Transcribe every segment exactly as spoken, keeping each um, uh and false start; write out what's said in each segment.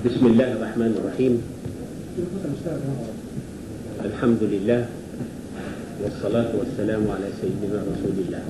بسم الله الرحمن الرحيم. الحمد لله والصلاة والسلام على سيدنا رسول الله.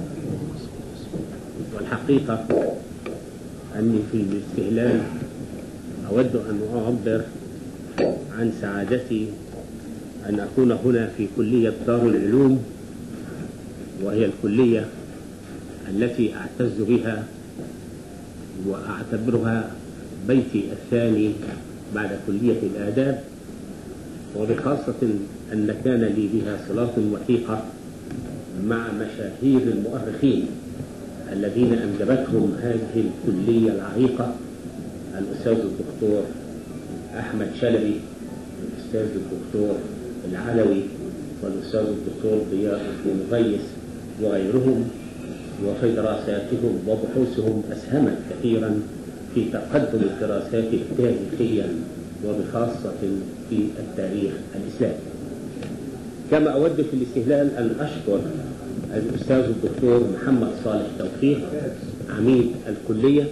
والحقيقة أني في الاستهلال أود أن أعبر عن سعادتي أن أكون هنا في كلية دار العلوم، وهي الكلية التي أعتز بها وأعتبرها بيتي الثاني بعد كلية الآداب، وبخاصة أن كان لي بها صلات وثيقة مع مشاهير المؤرخين الذين أنجبتهم هذه الكلية العريقة: الأستاذ الدكتور أحمد شلبي، الأستاذ الدكتور العلوي، والأستاذ الدكتور ضياء المغيث وغيرهم. وفي دراساتهم وبحوثهم أسهمت كثيرا في تقدم الدراسات التاريخية وبخاصة في التاريخ الإسلامي. كما أود في الاستهلال أن أشكر الأستاذ الدكتور محمد صالح توفيق عميد الكلية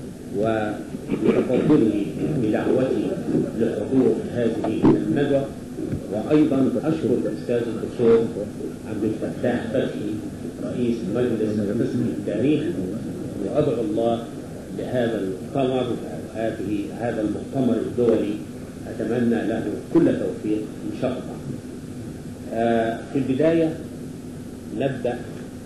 وتفضله بدعوتي لحضور هذه الندوة، وأيضا أشكر الأستاذ الدكتور عبد الفتاح فتحي رئيس مجلس قسم التاريخ، وأدعو الله لهذا المؤتمر هذه هذا المؤتمر الدولي، أتمنى له كل توفيق إن شاء الله. آه في البداية نبدأ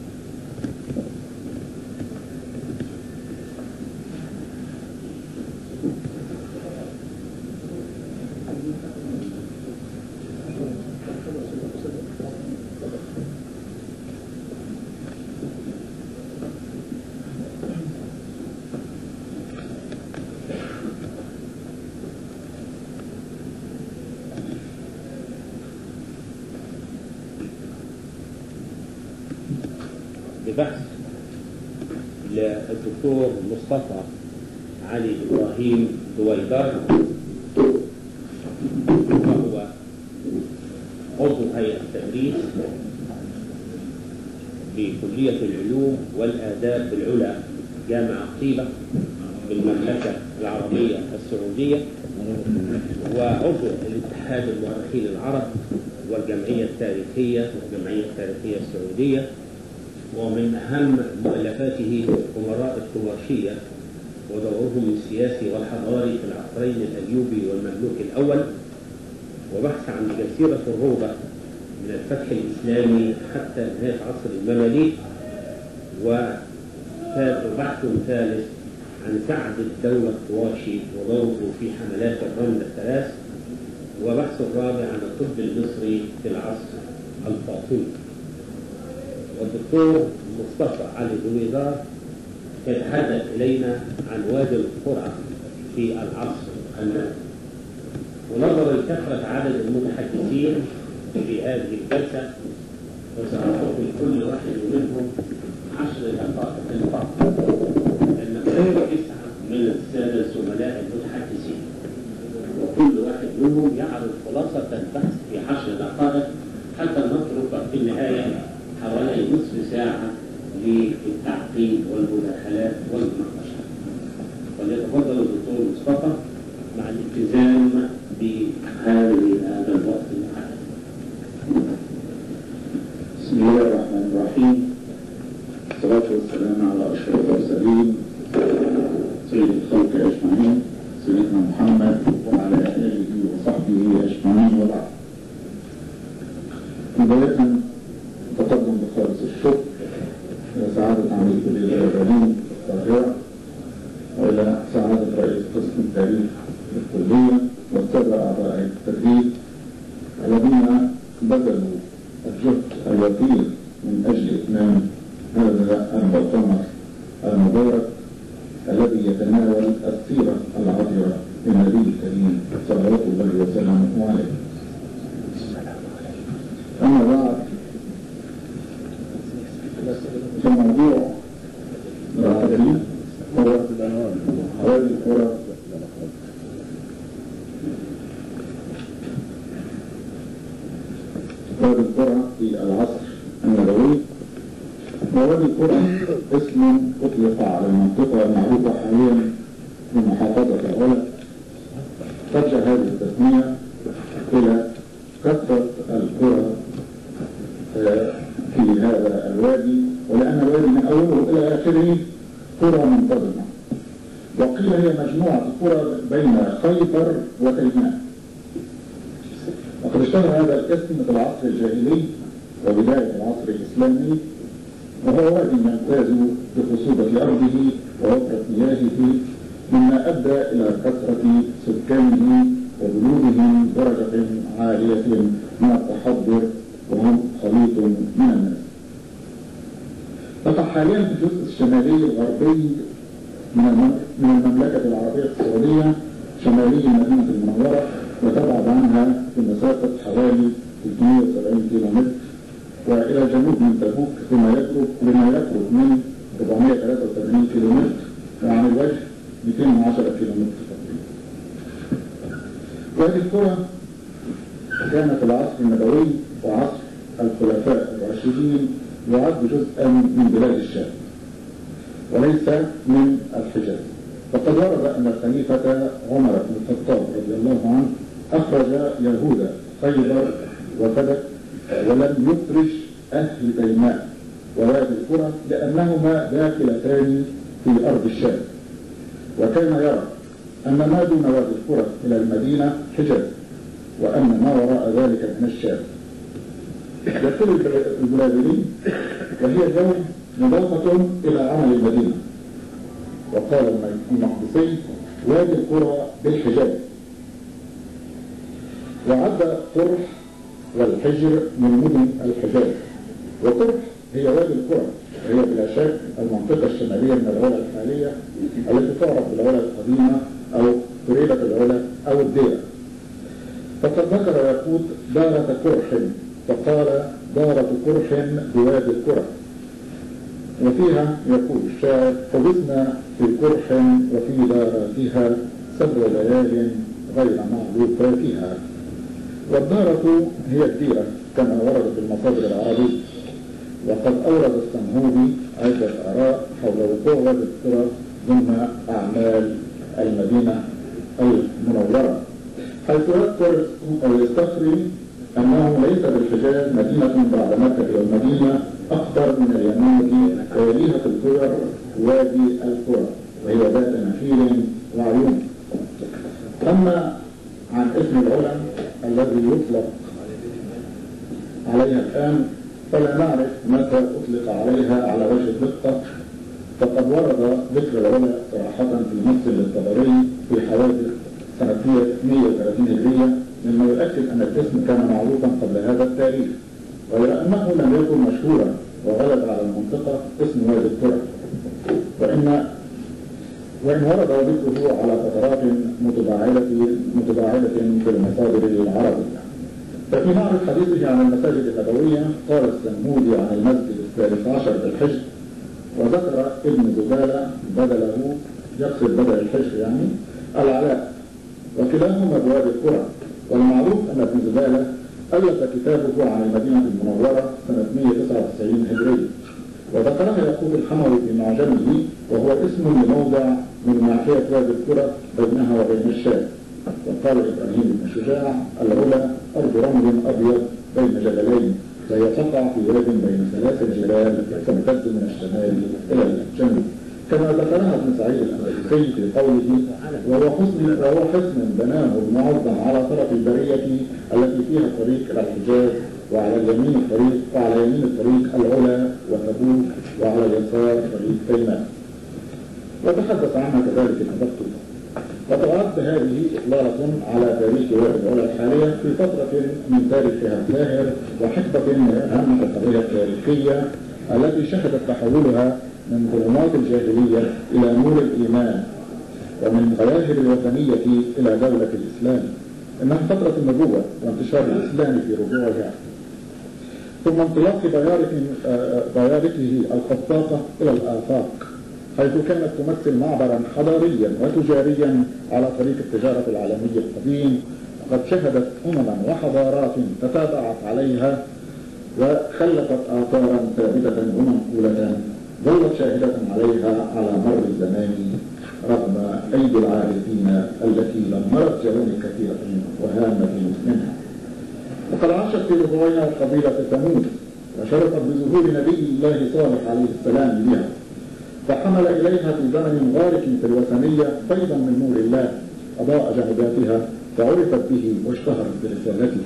بحث للدكتور مصطفى علي إبراهيم دويدار، وهو عضو هيئة التدريس بكلية العلوم والآداب العلى جامعة طيبة بالمملكة العربية السعودية، وعضو الاتحاد المؤرخين العرب والجمعية التاريخية والجمعية التاريخية السعودية. ومن أهم مؤلفاته أمراء التماشية ودورهم السياسي والحضاري في العصرين الأيوبي والمملوك الأول، وبحث عن جزيرة الروضة من الفتح الإسلامي حتى نهاية عصر المماليك، وبحث ثالث عن سعد الدولة الطواشي ودوره في حملات الرمل الثلاث، وبحث رابع عن الطب المصري في العصر الفاطمي. والدكتور مصطفى علي دويدار يتحدث إلينا عن وادي القرى في العصر المالي. ونظرا لكثرة عدد المتحدثين في هذه الجلسة، وسأعطي كل واحد منهم عشر دقائق فقط، لأن تسعة من السادة الزملاء المتحدثين، وكل واحد منهم يعرض خلاصة البحث في عشر دقائق حتى نترك في النهاية حوالي نصف ساعة للتعقيب والمداخلات والمناقشات. وليتفضل الدكتور مصطفى مع الالتزام بهذه هذا الوقت المحدد. بسم الله الرحمن الرحيم. الصلاة والسلام على أشرف المرسلين سيد الخلق أجمعين سيدنا محمد وعلى آله وصحبه أجمعين، وبعد. بداية تقدم بخالص الشكر إلى سعادة عميد كلية العلوم القاهرة، وإلى سعادة رئيس قسم التاريخ للكلية والسادة أعضاء التدريس الذين بذلوا الجهد الوفير من أجل إتمام هذا المؤتمر المبارك الذي يتناول السيرة العطرة للنبي الكريم صلوات الله وسلامه عليه. أما بعد، فموضوع دراستي هو وادي القرى وادي القرى في العصر النبوي. ووادي القرى اسم أطلق على المنطقة المعروفة حاليا بمحافظة العلا ترجع هذه التسمية إلى كثرة القرى في هذا الوادي، ولأن الوادي من أوله إلى آخره قرى منتظمة، وقيل هي مجموعة قرى بين خيبر وتيماء. وقد اشتهر هذا الاسم في العصر الجاهلي وبداية العصر الإسلامي، وهو وادي يمتاز بخصوبة أرضه ووفرة مياهه، مما أدى إلى كثرة سكانه وبلوغهم درجة عالية من التحضر، وهم خليط من الناس. تقع حاليا في الجزء الشمالي الغربي من المملكة العربية السعودية، شمالي المدينة المنورة، وتبعد عنها في مسافة حوالي ثلاثمائة وسبعين كيلومتر، وإلى الجنوب من تبوك بما يقرب بما يقرب من أربعمائة وثلاثة وثمانين كيلومتر، وعن الوجه مئتين وعشرة كيلومتر تقريبا. وهذه القرى كانت في العصر النبوي وعصر الخلفاء الراشدين يعد جزءا من بلاد الشام وليس من الحجاز. وقد ورد أن الخليفة عمر بن الخطاب رضي الله عنه أخرج يهود خيبر وفدك، ولم يفرش أهل تيماء ووادي القرى لأنهما داخلتان في أرض الشام، وكان يرى أن ما دون وادي القرى إلى المدينة حجاز، وأن ما وراء ذلك من الشام. يقول البلابلي: وهي اليوم مضافة إلى عمل المدينة. وقال المقدسي: وادي القرى بالحجاز. وعد قرح والحجر من مدن الحجاز، وقرح هي وادي القرى، وهي بلا شك المنطقة الشمالية من العلا الحالية التي تعرف بالعلا القديمة أو قريبة العلا أو الديرة. فقد ذكر ياقوت دارة قرح، فقال: دارة قرح بوادي القرى. وفيها يقول الشاعر: حبسنا في قرح وفي داراتها سبع ليال غير معلوفاتها. والدارة هي الديرة كما ورد في المصادر العربية. وقد أورد السنهودي عدة آراء حول وقوع وادي القرى ضمن أعمال المدينة المنورة، حيث يذكر الصخري أنه ليس بالحجاز مدينة بعد مكة إلى المدينة أكثر من اليمامة ويليها في القرى وادي القرى، وهي ذات نخيل وعيون. أما عن اسم العلا الذي يطلق عليها الآن فلا نعرف متى أطلق عليها على وجه الدقة، فقد ورد ذكر العلا صراحة في نص للطبري في حوادث سنة مئة وثلاثين هجرية، مما يؤكد أن الاسم كان معروفا قبل هذا التاريخ، غير أنه لم يكن مشهورا وغلب على المنطقة اسم وادي القرى، وإن وإن ورد ذكره على فترات متباعدة متباعدة في المصادر العربية. ففي معرض حديثه عن المساجد النبوية قال السنهودي عن المسجد الثالث عشر بالحجر، وذكر ابن زبالة بدله، يقصد بدل الحجر يعني العلاء، وكلاهما بوادي القرى. والمعروف أن ابن زبالة ألف كتابه عن المدينة المنورة سنة مئة وتسعة وتسعين هجرية، وذكرها يعقوب الحموي في معجمه، وهو اسم لموضع من ناحية وادي القرى بينها وبين الشام. وقال إبراهيم بن شجاع: العلا أرض رمل أبيض بين جبلين، فهي تقع في واد بين ثلاث جبال تمتد من الشمال إلى الجنوب، كما ذكرها ابن سعيد الأندلسي في قوله: وهو حصن وهو حصن بناه المعظم على طرف البرية التي فيها طريق إلى الحجاز، وعلى اليمين الطريق وعلى يمين الطريق العلا وتبوك، وعلى اليسار طريق تيماء. وتحدث عنها كذلك المبكر. وتعد هذه إطلالة على تاريخ وادي العلا الحالية في فترة من تاريخها الزاهر وحقبة من أهم القضايا التاريخية التي شهدت تحولها من ظلمات الجاهلية إلى نور الإيمان، ومن ظواهر الوثنية إلى دولة الإسلام. إنها فترة النبوة وانتشار الإسلام في ربوعها، ثم انطلاق ضيارته الخطاطة إلى الآفاق، حيث كانت تمثل معبرا حضاريا وتجاريا على طريق التجارة العالمي القديم. وقد شهدت أمما وحضارات تتابعت عليها وخلفت آثارا ثابتة ومنقولة ظلت شاهدة عليها على مر الزمان رغم أيدي العارفين التي لمرت جوانب كثيرة وهامة منها. وقد عاشت في ضوئها قبيلة ثمود وشرفت بظهور نبي الله صالح عليه السلام بها، فحمل إليها في زمن غارق في الوثنية فيضا من نور الله أضاء جانباتها فعرفت به واشتهرت برسالته.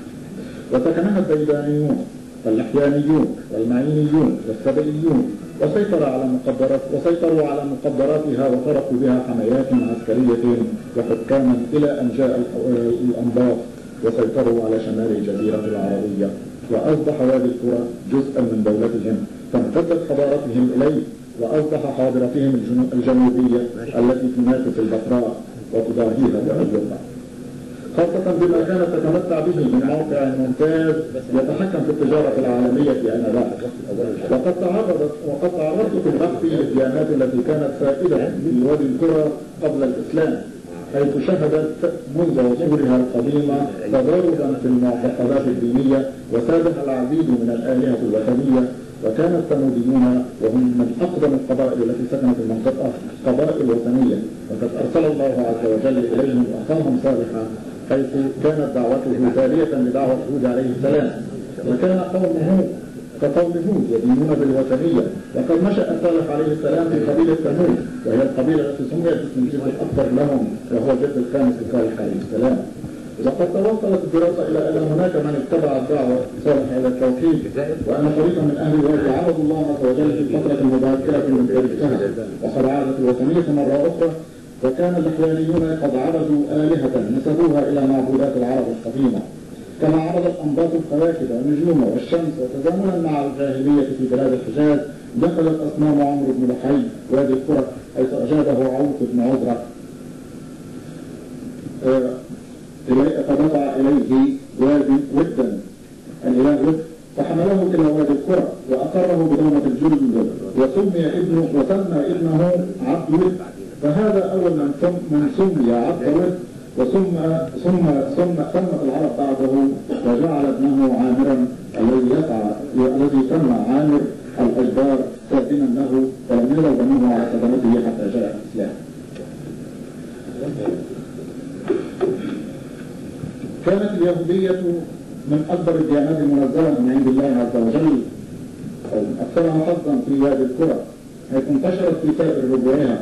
وسكنها الديدانيون واللحيانيون والمعينيون والسبئيون وسيطر على مقدرات وسيطروا على مقدراتها وتركوا بها حميات عسكرية وحكاما إلى أن جاء الأنباط وسيطروا على شمال الجزيرة العربية، وأصبح وادي القرى جزءا من دولتهم فامتدت حضارتهم إليه، وأصبح حاضرتهم الجنوبية التي تنافس البتراء وتضاهيها بأجوبة، خاصة بما كانت تتمتع به من موقع ممتاز يتحكم في التجارة العالمية آنذاك. وقد تعرضت وقد تعرضت في البحث للديانات التي كانت سائدة في وادي القرى قبل الإسلام، حيث شهدت منذ عصورها القديمة تضاربا في المعتقدات الدينية وسادها العديد من الآلهة الوثنية. وكان الثموديون وهم من أقدم القبائل التي سكنت المنطقة قبائل وثنية، وقد أرسل الله عز وجل إليهم أخاهم صالحا حيث كانت دعوته تالية لدعوة هود عليه السلام، وكان قومه كقوم هود يدينون بالوثنية. وقد نشأ صالح عليه السلام في قبيلة ثمود، وهي القبيلة التي سميت باسم الجد الأكبر لهم وهو جد الخامس لصالح عليه السلام. وقد توصلت الدراسة إلى أن هناك من اتبع الدعوة صالح إلى التوحيد، وأن فريقا من أهل الوادي عبدوا الله عز وجل في الفترة المبكرة من تاريخها، وقد عادت الوثنية مرة أخرى. وكان اللحيانيون قد عبدوا آلهة نسبوها إلى معبودات العرب القديمة، كما عبد الأنباط الكواكب والنجوم والشمس. وتزامنا مع الجاهلية في بلاد الحجاز دخلت أصنام عمرو بن لحي وادي القرى، حيث أجابه عوف بن عذرة فدفع إليه وادي ودا الإله ود، فحمله إلى وادي القرى وأقره بدومة الجلد، وسمي ابنه وسمى ابنه عبد ود، فهذا أول من سم من سمي عبد ود، وثم ثم ثم سمت العرب بعده وجعل ابنه عامرا الذي يسعى الذي سمى عامر الأجبار ساكنا له، ولم يزل بنوه على سلامته حتى جاء الإسلام. كانت اليهودية من أكبر الديانات المنزلة من عند الله عز وجل، أو أكثرها حظا في وادي القرى، حيث انتشرت في سائر ربوعها،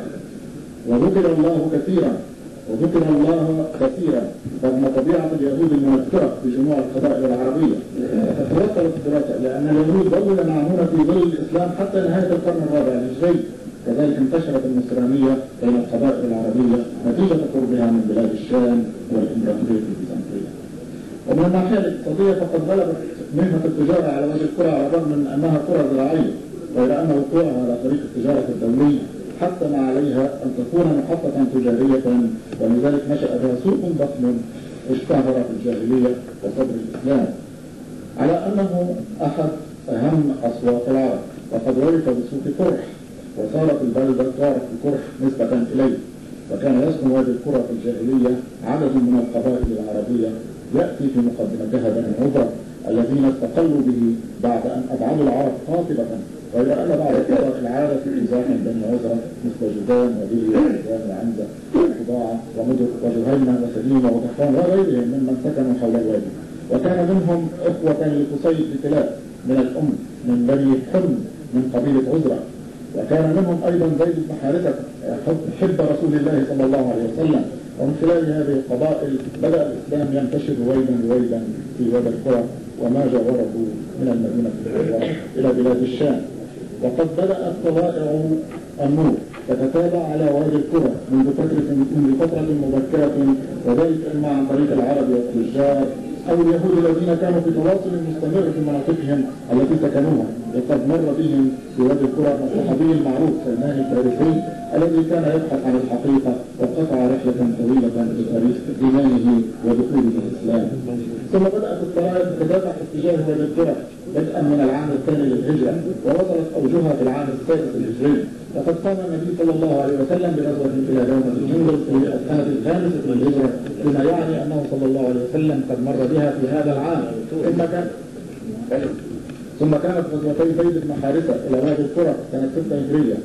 وذكر الله كثيرا وذكر الله كثيرا رغم طبيعة اليهود المنكرة في جموع القبائل العربية. فتوصلت الدراسة إلى أن اليهود ظلوا ينعمون في ظل الإسلام حتى نهاية القرن الرابع الهجري. كذلك انتشرت النصرانية بين القبائل العربية نتيجة قربها من بلاد الشام والإمبراطورية البيزنطية. ومن الناحية الاقتصادية فقد غلبت مهنة التجارة على وجه القرى على الرغم من أنها قرى زراعية، غير أن وقوعها على طريق التجارة الدولي حتم عليها أن تكون محطة تجارية، ولذلك نشأ بها سوق ضخم اشتهر في الجاهلية وصدر الإسلام، على أنه أحد أهم أسواق العرب. وقد ورث بسوق قرح، وصارت البلدة تعرف بقرح نسبة إليه. وكان يسكن وادي القرى في الجاهلية عدد من القبائل العربية يأتي في مقدمتها بني عذرة الذين استقلوا به بعد أن أبعدوا العرب قاطبة، غير أن بعض القبائل عادت في إزاحة بني عذرة مثل جدان وديليا وجدان وعنزة وخضاعة ومدر وجهينة وسليمة وطحان وغيرهم ممن سكنوا حول الوادي. وكان منهم إخوة لقصي بكلاب من الأم من بني حلم من قبيلة عذرة. وكان منهم أيضا زيد بن حارثة حب رسول الله صلى الله عليه وسلم. ومن خلال هذه القبائل بدأ الإسلام ينتشر رويدا رويدا في وادي القرى وما جاوره من المدينة المنورة إلى بلاد الشام. وقد بدأت طلائع النور تتتابع على وادي القرى منذ فترة منذ فترة مبكرة، وذلك إما عن طريق العرب والتجار أو اليهود الذين كانوا في تواصل مستمر في مناطقهم التي سكنوها. وقد مر بهم في وادي القرى الصحابي المعروف سلمان الفارسي الذي كان يبحث عن الحقيقة وقطع رحلة طويلة في تاريخ إيمانه ودخوله في الإسلام. ثم بدأت الطوائف تتابع في اتجاه وادي القرى بدءا من العام الثاني للهجرة، ووصلت أوجها في العام السادس الهجري. وقد قام النبي صلى الله عليه وسلم بغزوة إلى دومة الجندل في السنة الخامسة للهجرة، بما يعني أنه صلى الله عليه وسلم قد مر بها في هذا العام. ثم كان ثم كانت غزوتي زيد بن حارثة إلى وادي القرى سنة ستة هجرية،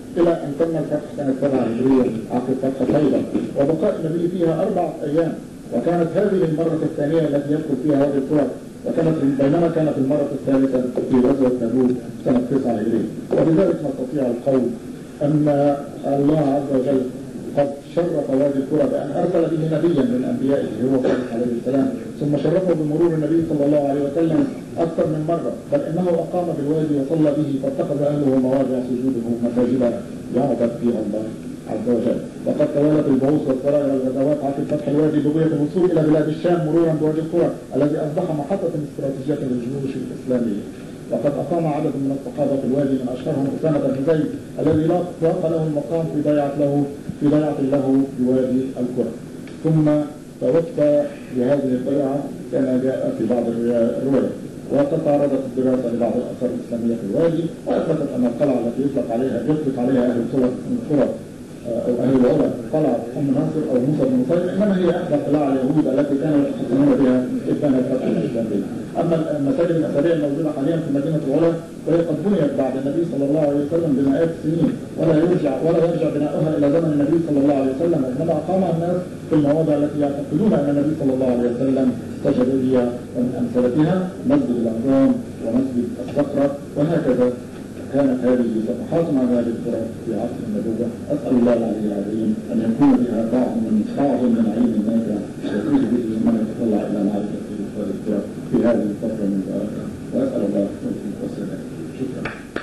إلى أن تم الفتح سنة سبعة هجرية عقب فتح خيبر، وبقاء النبي فيها أربعة أيام. وكانت هذه المرة الثانية التي يدخل فيها وادي القرى، وكانت بينما كانت المرة الثالثة في غزوة تبوك سنة تسعة هجرية. وبذلك نستطيع القول أن الله عز وجل قد شرف وادي القرى بأن أرسل به نبيا من أنبيائه هو صالح عليه السلام، ثم شرفه بمرور النبي صلى الله عليه وسلم أكثر من مرة، بل إنه أقام بالوادي وصلى به فاتخذ أهله مواضع سجوده مساجدا يعبد فيها الله عز وجل. وقد توالت البعوث والسرايا والغزوات عقب فتح الوادي بغية الوصول إلى بلاد الشام مرورا بوادي القرى الذي أصبح محطة استراتيجية للجيوش الإسلامية. وقد أقام عدد من الصحابة في الوادي من أشهرهم أسامة بن زيد الذي لاق له المقام في بيعة له في بيعة له بوادي القرى، ثم توفى بهذه البيعة كما جاء في بعض الروايات. وقد تعرضت الدراسة لبعض الآثار الإسلامية في الوادي، وأثبتت أن القلعة التي يطلق عليها يطلق عليها أهل القرى أو أهل العلا قلعة أم ناصر أو موسى بن نصير، إنما هي إحدى قلاع اليهود التي كانوا يتحصنون بها إذ كان الفتح الإسلامي. أما المساجد الأثرية الموجودة حاليا في مدينة العلا فهي قد بنيت بعد النبي صلى الله عليه وسلم بمئات السنين، ولا يرجع ولا يرجع بناؤها إلى زمن النبي صلى الله عليه وسلم، وإنما أقامها الناس في المواضع التي يعتقدون أن النبي صلى الله عليه وسلم سجد فيها، ومن أمثلتها مسجد الأهرام ومسجد الصخرة، وهكذا كانت هذه صفحات عن هذه القرى في عصر النبوة. أسأل الله العلي العظيم أن يكون بها بعض من بعض من علم النافع يفيد به من يتطلع إلى معرفة هذه القرى في هذه الفترة المباركة، وأسأل الله التوفيق والسداد. شكرا.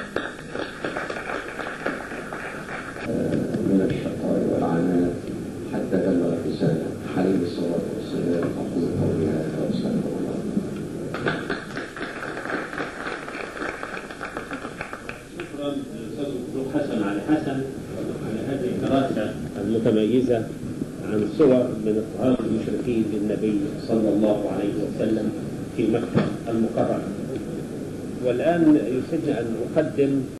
من الشقاء والعناء حتى بلغ الرسالة عليه الصلاة والسلام. أقول قولي هذا وأستغفر الله. حسن على حسن على هذه الدراسة المتميزة عن صور من اضطهاد المشركين للنبي صلى الله عليه وسلم في مكة المكرمة. والآن يسعدني أن أقدم